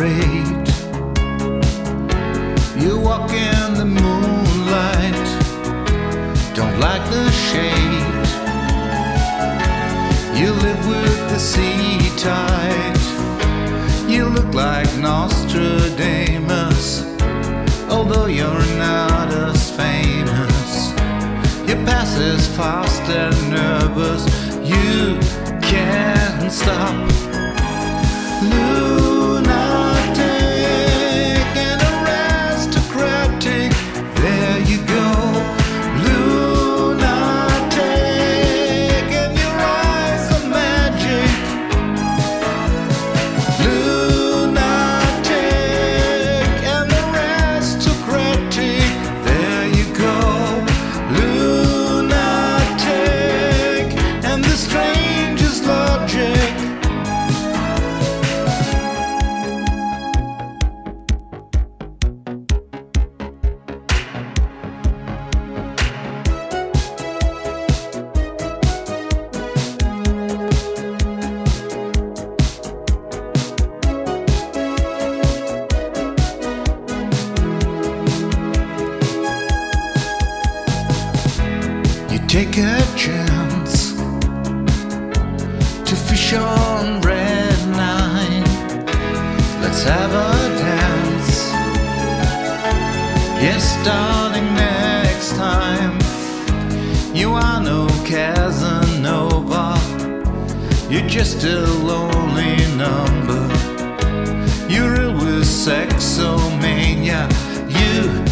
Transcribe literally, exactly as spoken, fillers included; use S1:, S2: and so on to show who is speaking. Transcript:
S1: straight. You walk in the moonlight, don't like the shade. You live with the sea tide. You look like Nostradamus, although you're not as famous. Your pass is fast and nervous. You can't stop. Lunatic and aristocratic, there you go. Lunatic and your eyes are magic. Lunatic and aristocratic, there you go. Lunatic and the strangest logic. Take a chance to fish on red line. Let's have a dance. Yes, darling, next time. You are no Casanova. You're just a lonely number. You're ill with sexomania. You